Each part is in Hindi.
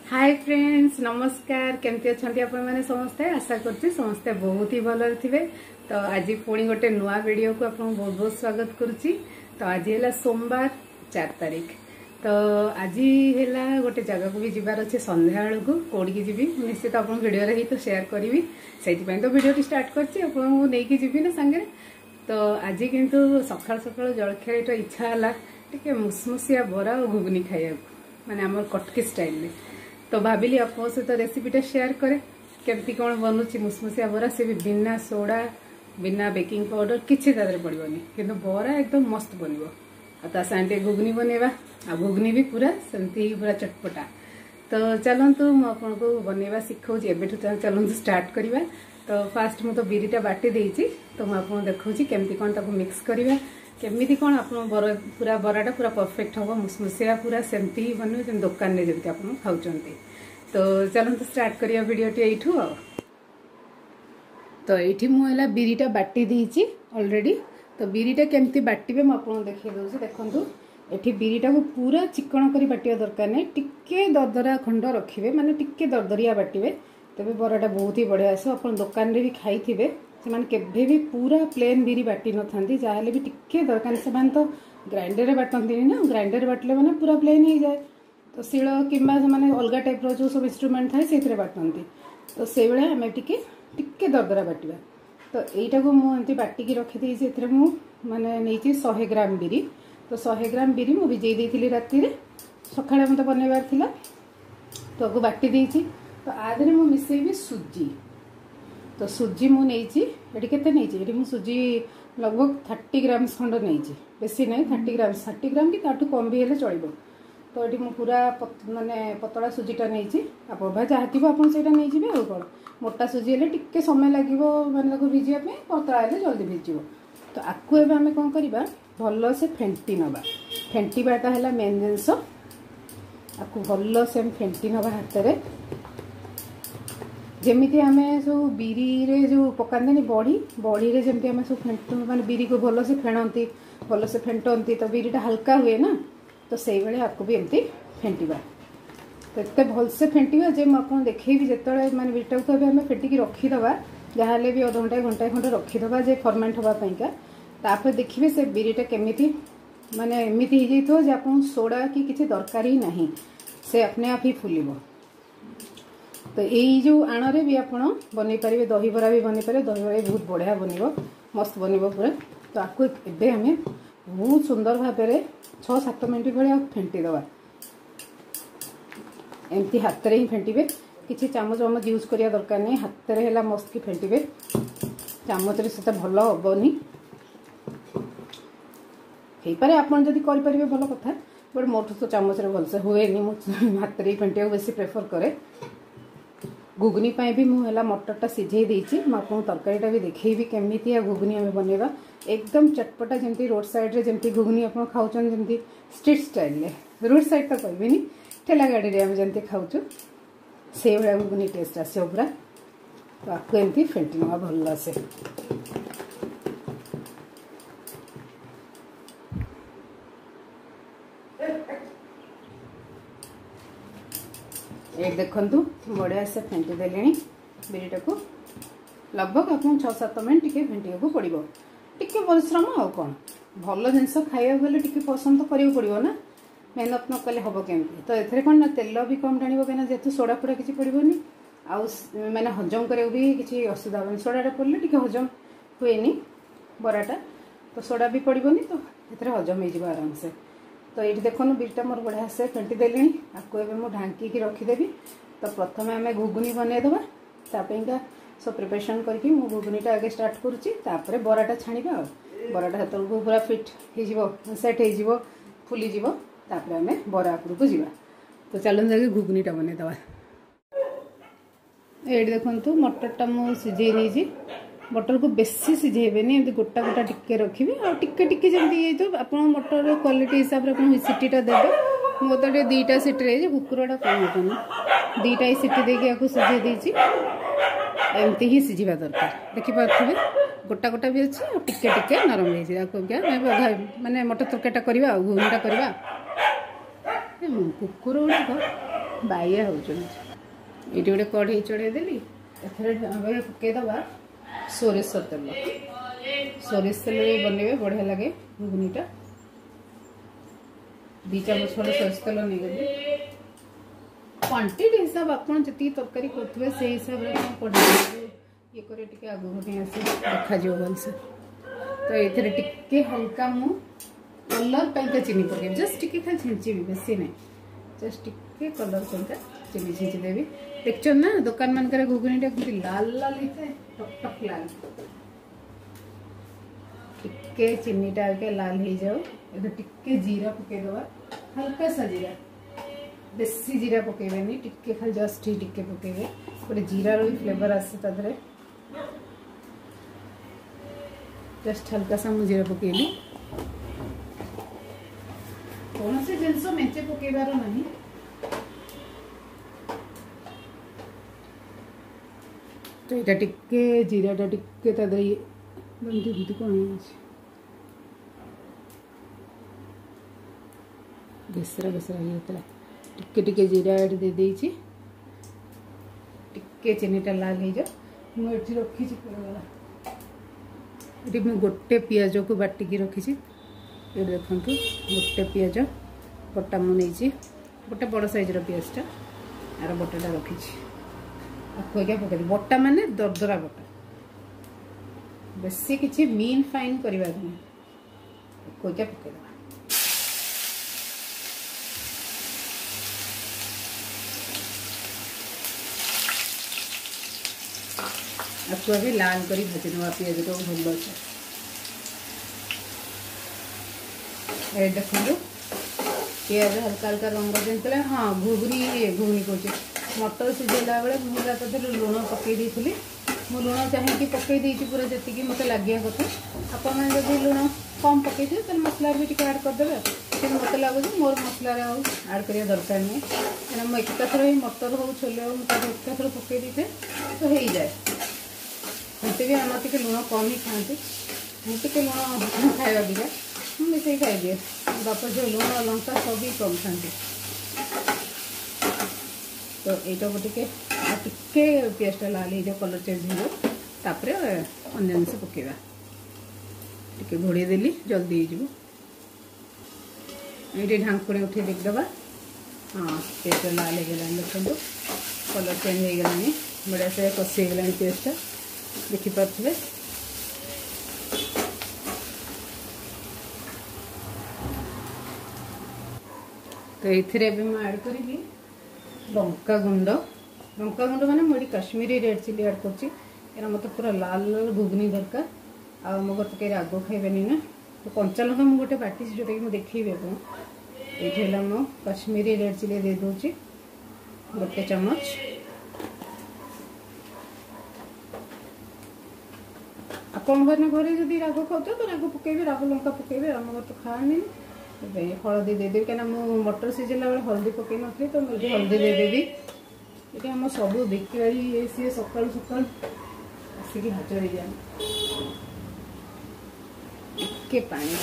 हाय फ्रेंड्स नमस्कार केमती अच्छा आपण मैंने समस्ते आशा करছি समस्ते बहुत ही भल थे। तो आज पुणी गोटे नुआ वीडियो को आप बहुत बहुत स्वागत करुच्ची। तो आज है सोमवार 4 तारीख। तो आज है गोटे जगह को भी जबार अच्छे संध्या बेलू को कौड़ी जी निश्चित आप वीडियो ही तो शेयर करी से तो वीडियो स्टार्ट करके जी ना सांगे। तो आज किंतु सकाल सकाल जलखिया इच्छा है टे मुसमुसिया बरा और घुगनी खाया माने आम कटकी स्टाइल। तो भाविली आप सहित रेसिपीटा शेयर करे केमती कौन बनूची मुसमुसिया बरा से भी बिना सोडा बिना बेकिंग पाउडर किसी पड़ोनी किंतु बरा एकदम मस्त बनब। आ साथे घुगनी बनवा आ घुगनी भी पूरा सेमती पूरा चटपटा। तो चलतु मुझे बनवा शिखाऊँ एबेठू चलतु स्टार्ट करवा। तो फास्ट मुझे तो बिरीटा बाटी देती तो मुझे देखा केमती कौन ताको मिक्स करवा केमी कौन आप पूरा बराटा पूरा परफेक्ट हम मुसमुसिया पूरा सेमती ही बन जमी दुकान में जमी आप खाऊँ। तो चलते स्टार्ट करिया वीडियोटी एठू। तो ये मुझे बिरीटा बाटी देती ऑलरेडी। तो बिरीटा केमती बाटे मुझे देखिए दूसरी देखूँ ये बिरीटा को पूरा चिकन कर बाटिया दरकार नहीं टिके दरदरा खंड रखिए माने टिके दरदरिया बाटे तेज बराटा बहुत ही बढ़िया आस। आप दुकान में भी खाई से भी पूरा प्लेन बिरी बाटी न था जहाँ भी टिके दरकार से तो ग्राइंडर बाटती ना ग्राइंडर बाटिले मैंने पूरा प्लेन हो जाए। तो शिल कि अलग टाइप जो सब इंस्ट्रूमेंट थाए से बाटती तो से भाया आम टिके दरदरा बाटिबा। तो यहीटा को मुझे बाटिकी रखी से माने नहीं 100 ग्राम बिरी। तो 100 ग्राम बिरी मुझे भिजई देती राति सका मत बनइबार थिला तो आपको बाटी देती। तो आधे मुझे मिसेबी सुजी। तो सुजी मुझे के सुजी लगभग 30 ग्राम्स खंड नहीं बेसी नहीं 30 ग्राम कि ताठू कम भी हेले चलो। तो ये पूरा माने पतला सुजीटा नहीं आप जहाँ थी आप नहीं आ कौन मोटा सुजी हेले टिके समय लगे मैंने भिजापी पतला हेले जल्दी भिजो। तो आपको एवं आम कौन करवा भल से फेंटी नवा फेंटाटा है मेन जिनस आपको भल से फेंटी नवा हाथ में जमीती आम सब बिरी रे जो पकानी बड़ी बड़ी रे जमी आम सब फेंटू माने बिरी को भल से फेणती भल से फेंटती तो बिरीटा हल्का हुए ना। तो से भाई आपको भी एमती फेंटा तो इतने भल से फेंटा जे मुझे देखी जो मैंने बिरीटा को आम फेटिकी रखीदे जहाँ भी अध घंटा घंटा खंडे रखीदे जे फर्मेंट होगापा तापर देखिए से बिरीटा केमी माने एमती हो जाए आप सोडा कि किसी दरकार ही ना से अपने आप ही फुल। तो यही जो आण भी आप बन पारे दही बरा भी बन पारे दही बरा बहुत बढ़िया बन मस्त बन पूरा। तो आपको एवं आम बहुत सुंदर भाव में 6-7 मिनट भाई फेंटीदे एमती हाथ में ही फेंटे किसी चामच वामच यूज करिया दरकार नहीं हाथ में है मस्त की फेंटे चामच से भल हेनी हो पारे आप करें भल कथा बट मोट तो चामच भलसे हुए हाथ में फेंटा बेसी प्रेफर करे। घुगनी भी मुझे मटरटा सिझे देती आपको तरकारीटा भी देखी केमी घुगनी आम बनवा एकदम चटपटा जमी रोड साइड जमी घुगनी आप खाऊँ जमी स्ट्रीट स्टाइल रोड साइड तो कहबी ठेला गाड़ी में आम जमी खाऊँ से भाया घुगनी टेस्ट आस पूरा। तो आपको एमती फेंटी नवा भल से एक देखु बढ़िया से फेंटी देले बिरीटा को लगभग आप 6-7 मिनट टे फेंटा को पड़ो टे परिश्रम आ कौन भल जिनस खाया गले टे पसंद तो करा पड़ो ना मेहनत न कले हम केमती। तो ये कौन ना तेल भी कम टाणी कहीं जेहतु सोडा फोड़ा किसी पड़ोनी आउ मैंने हजम करा भी किसी असुविधा हेनी सोडाटा पड़े टे हजम हुए बराटा तो सोडा भी पड़ोनी तो ये हजम हो आराम से। तो ये देखो बिरीटा मोर बढ़िया से फेंटी देली आपको एवं मुझे ढांकी रखीदेवी। तो प्रथम आम घुगनी बनईदे तापाइका सब प्रिपरेशन करके मु घुगनीटा आगे स्टार्ट करुच्ची बराटा छाणा बराटा से पूरा फिट हो सेट हो फुलीज आम बरा उपरक जावा। तो चलते जाके घुगनीटा बनईदे। ये देखु मटरटा मुझे सिझे नहीं मटर को बेसी सिझेबेनी एमती गोटा गोटा टिके रखी और टिके टिके जमी तो आप मटर क्वालिटी हिसाब से सीटीटा देवे मो तो 2टा सीटी कुकुरटा कम होना 2टा ही सीटी देके आपको सिझे देती एमती ही सिझा दरकार देखिपे गोटा गोटा भी अच्छे और टिके टिके नरम हो माने मटर तरकारीटा करवा घुगनीटा करवा कुकुर गुड़ाक बाइया होचुन। ये गोटे कढ़ई चढ़े देली एथरे पकेदबा सोरिष तेल। सोरिष तेल बनइबे बढ़िया लगे घुगुनीटा। 2 चामच खंड सोरिष तेल नहीं गली। क्वांटिटी हिसाब आपन जति तरकारी करथबे से हिसाब रे पड़े ये करे टिके आगु घटे आसी देखा जो भलसे। तो एथरे टिके हल्का मु कलर पैंका चीनी पके जस्ट टिके खाली छिंची बेसी नहीं जस्ट टिके कलर पैंका चीनी छिंची देवी। देखछ ना दुकान मान करे घुगुनीटा किति लाल लाल हिते टक टक लाल। टिके चीनीटा के लाल हो जाओ एथरे टिके जीरा पके दवा हल्का सा जीरा बेसी जीरा पकेबेनी टिके खाली जस्ट ही टिके पकेबे गोटे जीरा रो फ्लेवर आसे तादरे। जस्ट हल्का सा जीरा पकेली कौन से जिनस मेचे पकेबार नहीं। तो यहाँ टिके जीराटा टिके तादरे बंदी कौन बेसरा बेसरा ये टिके टिके जीरा एड दे देछि। टिके चीनीटा लाल हो जाओ मुझे रखी ये मुझे गोटे पियाज को बाटिकी रखी। ये देखु गोटे पियाज बटा मुझे गोटे बड़ साइजर पियाजटा आर बटाटा रखी आपको पकड़ बटा माने दरदरा बटा बेसी किसी मीन फाइन करवा कोईका पकड़ आपको अभी लाल करी भाजी ना पियाज को भल देखो पियाज हल्का हल्का रंग देते। हाँ घुगनी कहे मटर सीझेला बेले मुझे लुण पकई दी मु लुण चाहिए पकई देती पूरा जी मत लगे कथा आपड़ी लुण कम पकई थे मसला भी टी आड करदे कि मत लगुच मोर मसला आड कर दरकार नहीं क्या मुझे एकाथर मटर हो छोले हो एकाथर पकई दी थे तो हो जाए। मत भी आम टे लुण कम ही खाते मुझे लुण खाया दिखा मिसे खाई दिए बापा जो लुण लंका सब कम खाते। तो यहाँ को टिके पेस्टा लाल हो कलर चेंज होपर अंजन से पकेबा टिके घोड़े देली जल्दी हो ये ढांकुणी उठे देखदबा। हाँ पेस्ट लाल हो गला देखो कलर चेंज हो गलानी बढ़िया से कषि गला पेस्टा देखिपे। तो ये ऐड करी लंका गुंड माने मुझे काश्मीरी रेड चिली ऐड कर मत पूरा लाल लाल घुगनी दरकार आ मो घर तो कहीं राग खाइबेनी ना। तो कंचा लंका मुझे गोटे बाटी जोटा कि देखी ये मो काश्मीरी रेड चिली दे दूची गोटे चम्मच। आपन घर जब राग खाऊ तो राग पकेबे राग लंका पकेबे आम घर तो खानी हलदी देदेवी कहीं मटर सीझेला बेले हल्दी पकई नी तो मुझे हल्दी देदेवी। ये आम सब बिकाड़ी सी सकाल सकाल आसिक हाजर हो जाए टिके पानी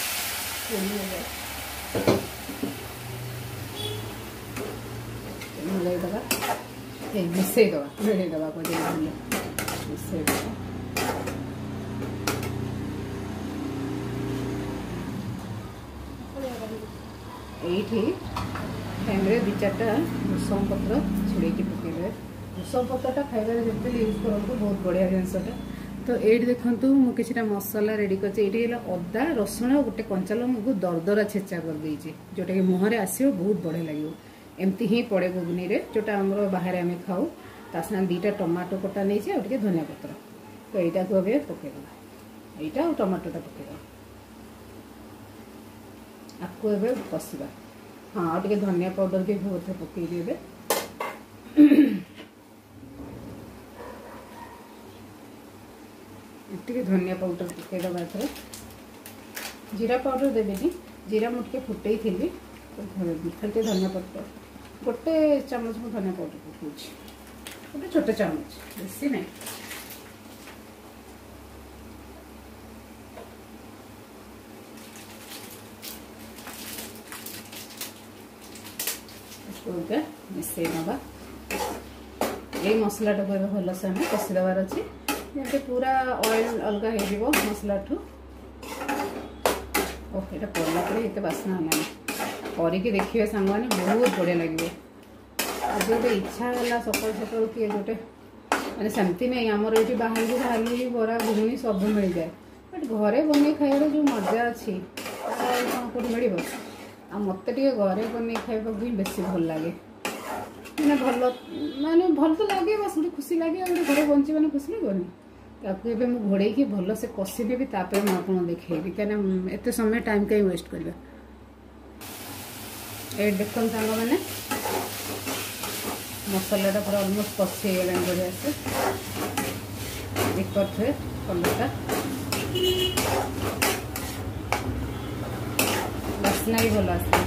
मिलईदबा मिसईदबा मिलईदबा मिसईदबा। ये टाइम 2-4टा भूसम पत्र छिड़े पकेबे भूसम पत्रटा खाइबार जो यूज करूँ बहुत बढ़िया जिनसटा। तो ये देखो मुझे मसला रेडी कर अदा रसुण गोटे कंचा लंका को दरदरा छेचा कर देछि जोटा कि मुहर आसो बहुत बढ़िया लगे एमती ही पड़े घुगनी रे जोटा आम बाहर आम खाऊ तासा 2टा टमाटो कटा नहीं और धनिया पत्र। तो यहाँ को अभी पकईदे यहाँ टमाटोटा पकईद आपको एबे कषा। हाँ और धनिया पाउडर भी बहुत पकईदे धनिया पाउडर पकईदबा एथर जीरा पाउडर देवेनी जीरा मुझे फुटई थी खाली धनिया पाउडर गोटे चामच में धनिया पाउडर पकाउछि गोटे छोटे चामच बेसी नहीं। मिसई नवा ये मसला को भल से हमें कषि देवार अच्छे जैसे पूरा ऑयल अलग हो मसला ठू ओके ये बास्ना है करके देखिए सांग मैंने बहुत बढ़िया लगे आज गोटे इच्छा है सकाल सकाल किए गोटे मैंने सेमती नहीं आमर ये बाहर को बाहर बरा घुगुनी सब मिल जाए बट घरे बन खाइबार जो मजा अच्छी कौन कौन मिल मत घरे बन खाइबा भी बेसी भल लगे माने भल तो लगे बस गोटे खुशी लगे गोटे घरे बंची मैंने खुशी लगनी ताकू ए घोड़े की भल से कषिदेवी तापर मुझे देखी कहीं एत समय टाइम कहीं वेस्ट करवा ये देख सांग मैंने मसलाटा पूरा अलमोस्ट कषि गला बढ़िया से करते कलरटा बास्ना भी भल आस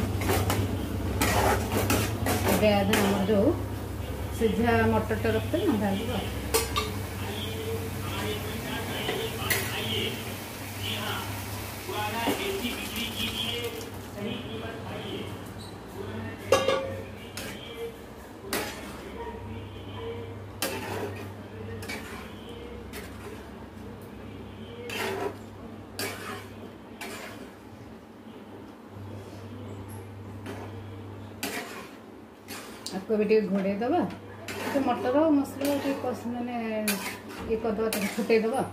आम जो सीधा मटरटा रखते ना भाज आपको भी घोड़े दबा तो मटर मसला मैंने ये करदे फुटेदबा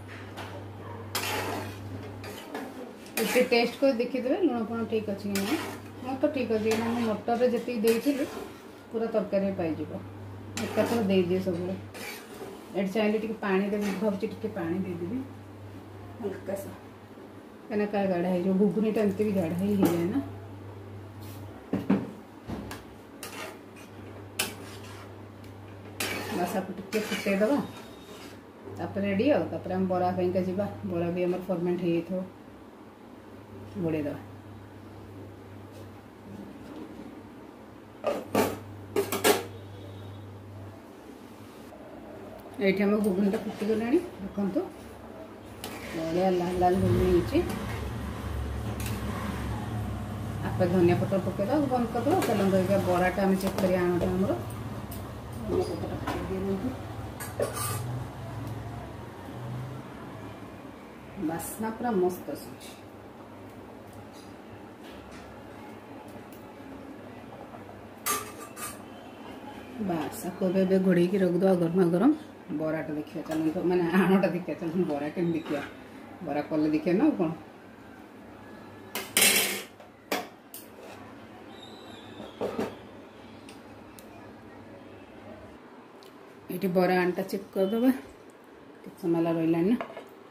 टेस्ट कर देखीदे लुण फुण ठीक अच्छे कि ना हाँ तो ठीक अच्छे कि मटर जी देती पूरा तरकारी पाइज एकाथर दे दिए सब ये चाहिए टी पानी देवी भावी टी पानी देदेवी हल्का सा कहीं क्या गाढ़ा हो घुगुनीटा एमती भी गाढ़ा ही जाए ना बस आप टे फुटेदबा तापर रेडी आपर आम बरा पाइंका जी बरा भी आम फर्मेंट हो घोड़े दबा ये आम घुगुनीटा फुटीगला देखु बढ़िया लाल लाल घुगुनी हो आप धनिया पत्र पकईद बंद करदे चलते बराटा आम चेक कर आनटा आमर बास्ना पूरा मस्त आसूची बस आपको घोड़े की रख दो गरमा गरम बराटा देखिए चलते मैंने आनटा देखिए चलते बरा के देखिए बरा कले देखिए ना कौन ये बरा आनटा चेक करदे कि समय रहा ना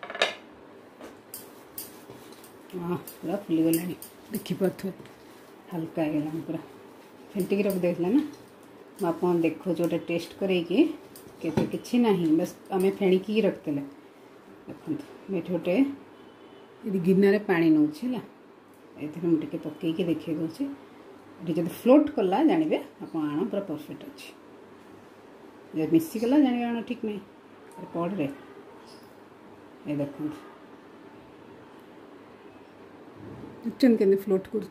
हाँ पूरा फुलीगला देखिपे हल्का है पूरा फेंटिक रख देला ना आप देखो जो टेस्ट करके कि ना बस आम फेणिकी रखते देखो ये गोटे गिनारे पानी नौचे ये मुझे पकईकि देखे दूसरी ये जब फ्लोट कला जानवे आप आण पूरा परफेक्ट अच्छे जब मिसिगला जान आण ठीक नहीं पड़े ये देखो के फ्लोट कर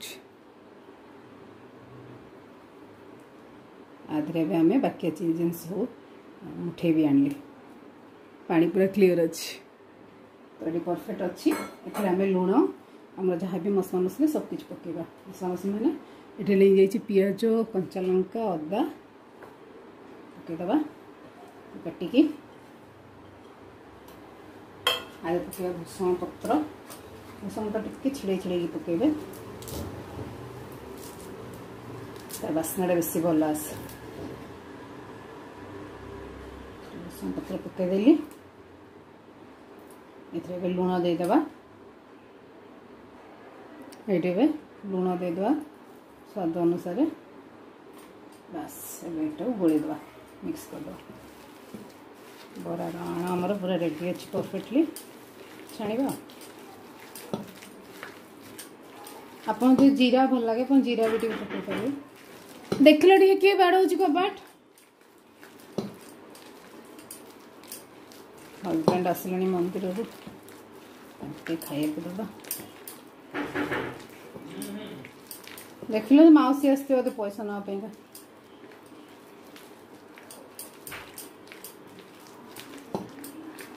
आधे आम बाकी जिन सब मुठे भी आनली पानी पूरा क्लीयर अच्छी तो ये परफेक्ट अच्छी ये आम लुण आम जहाँ भी मसला मसली सब किछ पकेबा मसला मसली मैंने ये ले जाइए पियाज कंचा लंका अदा पकईदबा काटिकी आगे पकईबा भूषण पत्र भूषण पत्र टिके छिड़े छिड़े पकईबे तार बास्ना बेसी भल आस भूषण पत्र पकईदेली ये लुण देदेबा ये लुण देदेबा स्वाद अनुसार बस ये गोलेदेबा मिक्स करदे बरा आण आमर पूरा रेडी अच्छी परफेक्टली छाणीबा आपन जो जीरा भल लगे अपन जीरा भी पकई पारे देखल टे किए बाड़ौच कबाट हजबैंड आसिले मंदिर खाइए दबा देख लो मौसी आसते पैसा नापा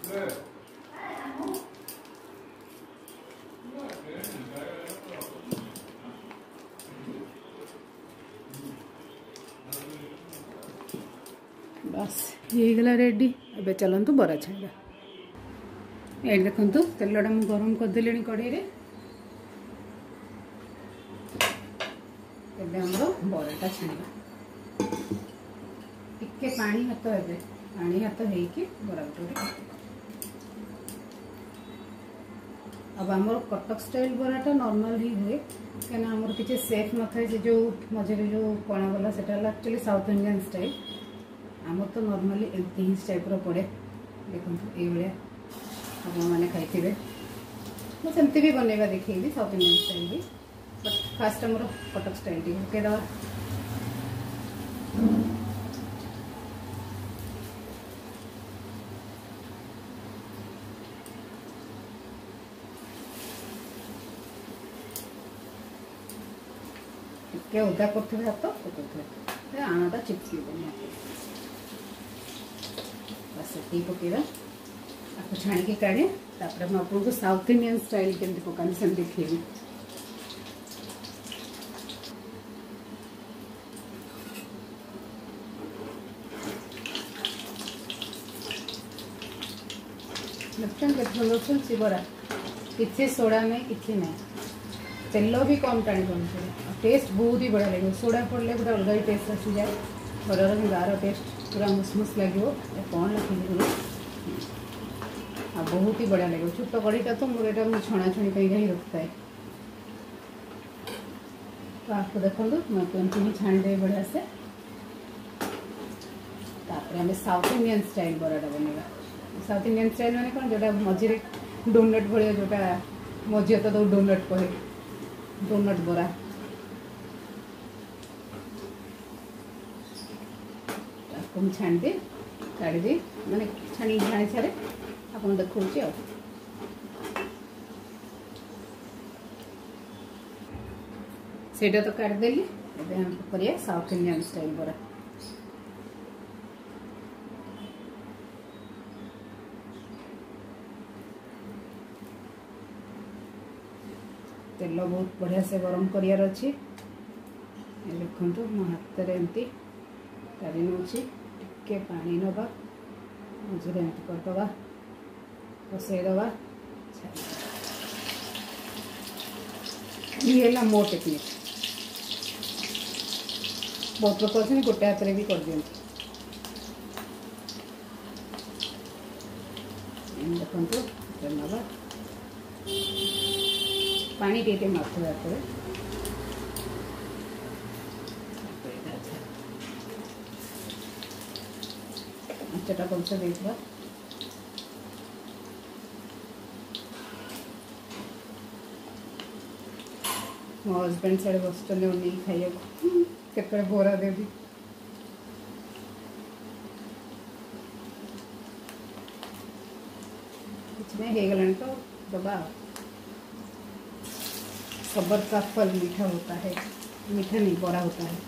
बस ये गला रेडी। अब चलतु बरा छाड़ा। ये देखु तेलटा मुझे गरम करदे कड़े बराटा छाड़ा टिके पानी हाथ हे पानी हाथ होगी बरा अब आमर कटक स्टाइल बराटा नॉर्मल ही हुए कहीं आमर किसी सेफ न था जो मझे जो कणा गला से एक्चुअली साउथ इंडियन स्टाइल आम तो नॉर्मली एमती ही टाइप पड़े देखो ये आपने खाई मुझे भी बनवा देखी साउथ इंडियन स्टाइल भी बट फास्ट आमर कटक स्टाइल टी पकईदे टे उदा कर हाथ पकड़े आणाटा चिपकी बस ये पकईवा आपको छाणी काढ़े तापर आपको साउथ इंडियन स्टाइल केमती पकानी से देखी देखते बरा किसी सोडा नहीं किसी ना तेल भी कम टाणी पड़े टेस्ट बहुत ही बढ़िया लगे सोडा पड़े गोटे अलग ही टेस्ट आसी जाए बरार भी गार टेस्ट पूरा मुसमुस लगे कौन लगे बहुत ही बढ़िया लगे छोट कड़ीटा तो मोर यहाँ छणाछुणी ही रखता है तो आपको देखो मैं ही छाणीदे बढ़िया से आम साउथ इंडियन स्टाइल बराटा बनवा साउथ इंडियन स्टाइल मैंने कौन जोटा मझे डोनट भाया जोटा मझे तो डोनट कहे डोनट बरा आपको मुझे छाणीदे काढ़ी मैंने छाणी छाणी छाड़े आपको देखा सेटा तो काढ़ीदेली करिए साउथ इंडियन स्टाइल बरा तेल बहुत बढ़िया से गरम करार अच्छी देखु मो हाथ में एमती काढ़ी नौची टिके पानी नवा मझे एमती करदे बसईदे ये है मो टेक्निक बहुत लोग अच्छे गोटे हाथ में भी कर दिखते देखो नवा पानी टे माथुआ आँचटा भलसे देखा मो हजबैंड साढ़े बस खाइए के बोरा देवी कुछ नहीं हो गला तो दबा सबर का फल मीठा होता है मीठा नहीं बड़ा होता है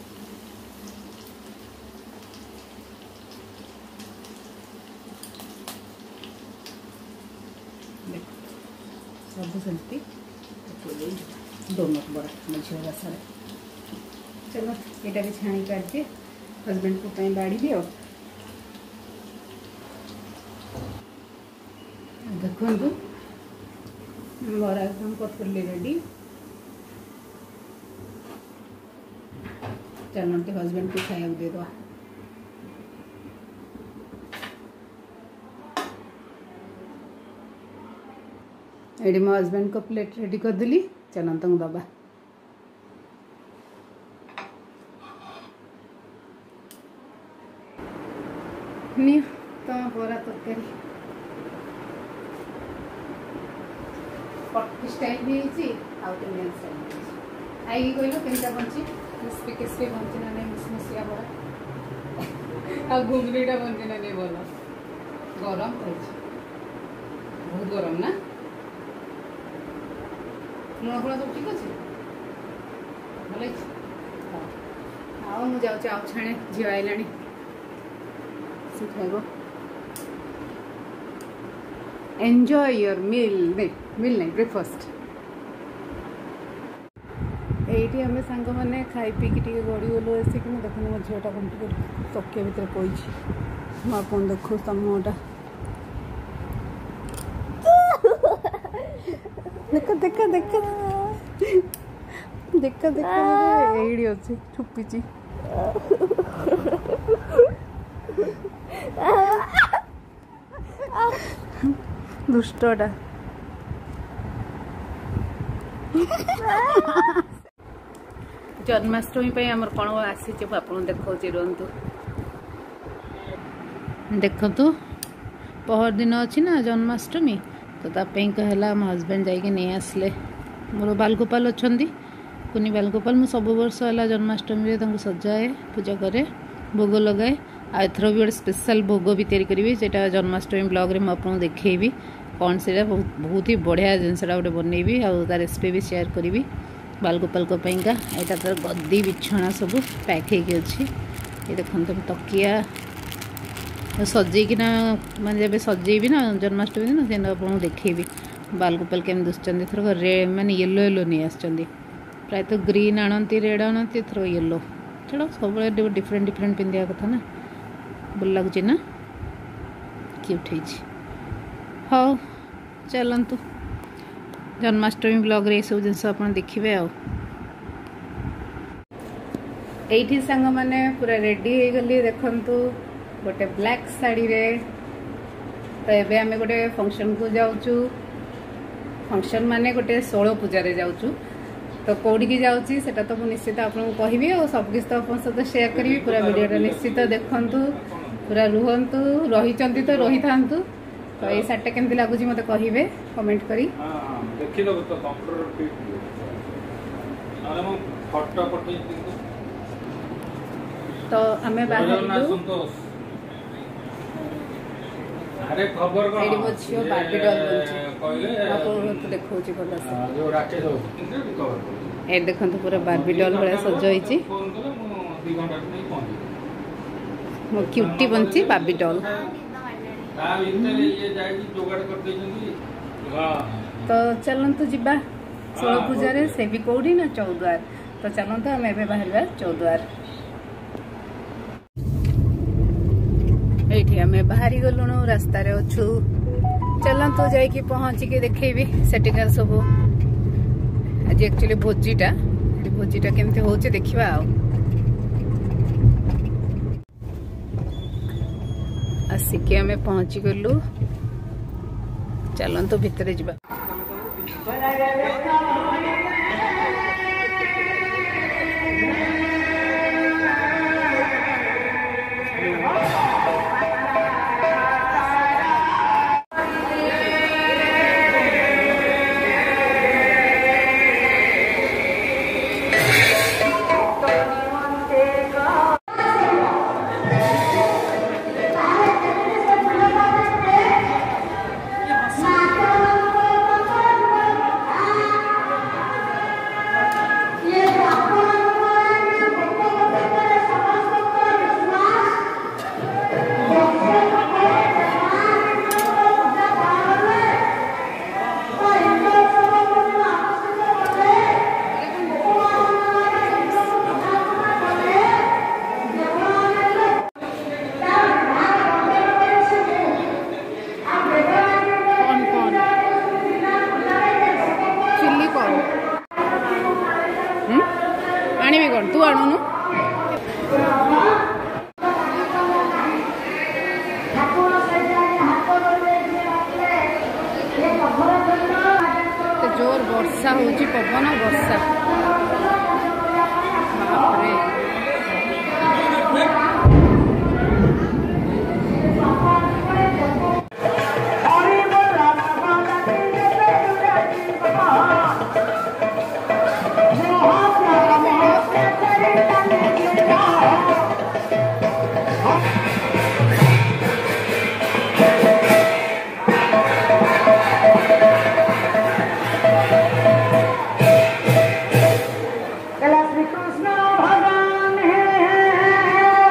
देखो सब सेमती डोनट बड़ा मझे सारे चलो यहाँ भी छाणी काट दिए हजबैंड को बाड़ी भी और देखो बरा एकदम पतली रेडी चलते हजबैंड को खाया दे दो ये मो हजबैंड को प्लेट रेडी कर देली चलते दबा नहीं तो बरा तरकारी कटक स्टाइल भी साउथ इंडियन स्टाइल आई कहल केनता बंची क्रिस्पी क्रिस्पी बंची ना नहीं मुसमुसिया बड़ा आ घुगनीटा बंची ना नहीं बोल गरम बहुत गरम ना लुण फुण सब ठीक अच्छे भल हाँ मुझे जाऊँ छाणे झील आईला सी खाइब एंजॉय योर मिल नहीं ब्रेकफास्ट। ये आम सांग मैंने खाई पीकी टे गड़ी गलु आसिक देखो मो झीटा कौन तकिया भितर पड़ी मुझे देखो समूहटा देख देख देख देख देख ये अच्छे छुपी दुष्टटा जन्माष्टमी पे आमर कौन आसी आप देखा रुहतु देखु पहर दिन अच्छी ना जन्माष्टमी तो तापाई कहला मो हजबैंड जाइए नहीं आसले मोर बालगोपाल अच्छा कुनी बालगोपाल मु सब वर्ष है जन्माष्टमी सजाए पूजा करे भोग लगाए आथर भी गोटे स्पेशल भोग भी तैयारी करी से जन्माष्टमी ब्लॉग रे मुझे देखी कौन से बहुत ही बढ़िया जिनसा गोटे बनईबी आ रेसिपी भी शेयर करी बालगोपाल यहाँ तर गद्दी बिछना सब पैक होगी ये देखो तकिया सजेकिना माने जब सजेबी ना जन्माष्टमी दिन से आपको देखेबी बालगोपाल केम दुसचंदी थर रे माने येलो येलो नहीं आसचंदी प्राय तो ग्रीन आणंती रेड आणंती थर येलो चलो सब डिफरेंट डिफरेंट पिंधिया कथा ना भल लगुच ना क्यूट हाँ चलतु जन्माष्टमी ब्लॉग रे सब जिन आप देखिए आईठी सांग मैंने पूरा रेडी हो गली देखंतु गोटे ब्लैक साड़ी रे तो एबे आमे गोटे फंक्शन को जाऊचु फंक्शन माने गोटे षोल पूजा रे जाऊचु तो कौड़ी की जाऊची सेटा तो निश्चित आपको कहबी और सब किस तो अपन सहित शेयर करी पूरा वीडियोटा निश्चित देखंतु पूरा रुहंतु रही चंती तो रही थांतु तो ये साड़ी केमती लगुच मते कहिबे कमेंट करी देखि लो तो कंप्यूटर फिट अरे हम फोटो पठे तो हमें बाहर अरे खबर को एडी मो छियो बार्बी डॉल बनछि आपन तो देखौ छी भला से जो राकेश हो ए देखंतु पूरा बार्बी डॉल भला सज होईची फोन कले मो 2 घंटा नहीं पहुंची मो क्यूटी बनछि बार्बी डॉल ता इतने ये जाई जोगाड़ कर देछंदी हां तो चलंतु जिबा षोल पूजा रे से भी कोडी ना चौद्वार तो चलंतु हम एबे बाहरबा चौद्वार ये आम बाहरी गलुणु रास्तार अच्छु चलतु जाकि पहुँचिकी देखेबी सेटिकार सब आज एक्चुअली भोजीटा केमती हो देखा आसिकी आम पहुँची गलु चलतु भितर जा आनी कौन तू आणुनु जोर वर्षा होची पवन वर्षा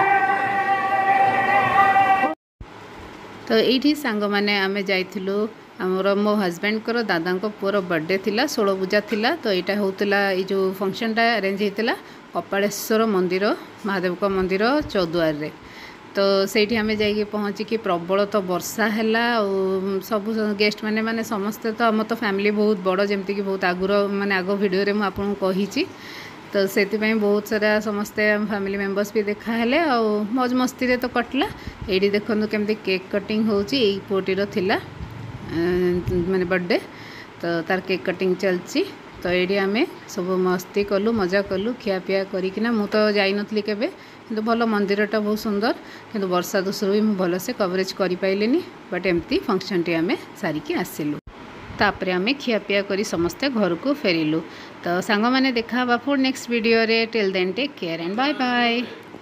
तो ये सांग मैंने आमे जाइथिलु आमर मो हजबैंड को दादा पुअर बर्थडे थिला 16 पूजा थिला। तो यहाँ होता ये जो फंक्शनटा अरेंज होता कपालेश्वर मंदिर महादेव का मंदिर चौद्वार रे। तो सेठी आमे जाइए पहुँचिकी प्रबल तो वर्षा है सब गेस्ट माने माने समस्ते तो आम तो फैमिली बहुत बड़ जमती कि बहुत आगुर माने आग वीडियो रे मुझे कही। तो से बहुत सारा समस्ते फैमिली मेंबर्स भी देखा है मौज मस्ती रे तो कटला। ये देखो केमती केक कटिंग होची पुओटीर थिला माने बर्थडे तो तार केक कटिंग चलची। तो ये आमे सब मस्ती कलु मजा कलु खियापिया करिकिना मु तो जाई नथली केबे किंतु भल मंदिरटा बहुत सुंदर किंतु वर्षा दोषरू भी भल से कवरेज करि पाइलेनी। बट एमती फंक्शन टी आमे सारिकी आसिलु तापरे आमे खियापिया करी समस्ते घर को फेरिलु। तो सांग माने देखा बा फॉर नेक्स्ट वीडियो रे till then take care and bye bye.